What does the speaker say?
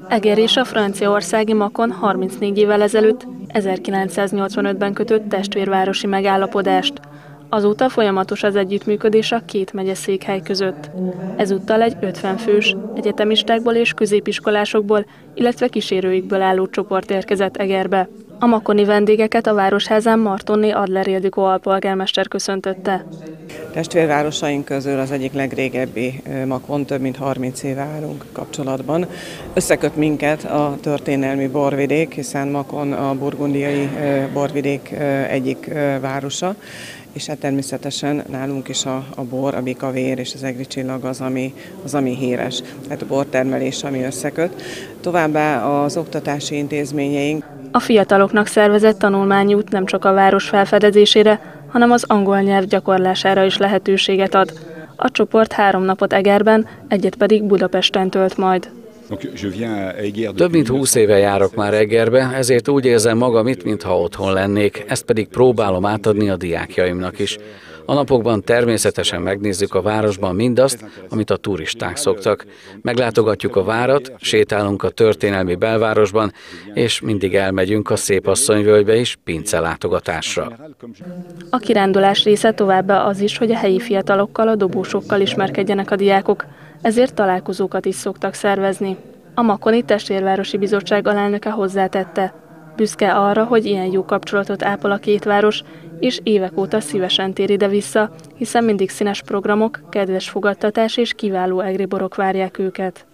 Eger és a franciaországi Mâcon 34 évvel ezelőtt, 1985-ben kötött testvérvárosi megállapodást. Azóta folyamatos az együttműködés a két megyeszékhely között. Ezúttal egy 50 fős, egyetemistákból és középiskolásokból, illetve kísérőikből álló csoport érkezett Egerbe. A makoni vendégeket a Városházán Martonné Adler Ildikó alpolgármester köszöntötte. Testvérvárosaink közül az egyik legrégebbi Mâcon, több mint 30 éve állunk kapcsolatban. Összeköt minket a történelmi borvidék, hiszen Mâcon a burgundiai borvidék egyik városa, és hát természetesen nálunk is a bor, a bikavér és az egri csillag az, ami híres. Tehát a bortermelés, ami összeköt. Továbbá az oktatási intézményeink. A fiataloknak szervezett tanulmányút nem csak a város felfedezésére, hanem az angol nyelv gyakorlására is lehetőséget ad. A csoport 3 napot Egerben, egyet pedig Budapesten tölt majd. Több mint 20 éve járok már Egerbe, ezért úgy érzem magam itt, mintha otthon lennék, ezt pedig próbálom átadni a diákjaimnak is. A napokban természetesen megnézzük a városban mindazt, amit a turisták szoktak. Meglátogatjuk a várat, sétálunk a történelmi belvárosban, és mindig elmegyünk a Szépasszonyvölgybe is pincelátogatásra. A kirándulás része továbbá az is, hogy a helyi fiatalokkal, a dobósokkal ismerkedjenek a diákok, ezért találkozókat is szoktak szervezni. A Mâconi Testvérvárosi Bizottság alelnöke hozzátette. Büszke arra, hogy ilyen jó kapcsolatot ápol a két város, és évek óta szívesen tér ide-vissza, hiszen mindig színes programok, kedves fogadtatás és kiváló egri borok várják őket.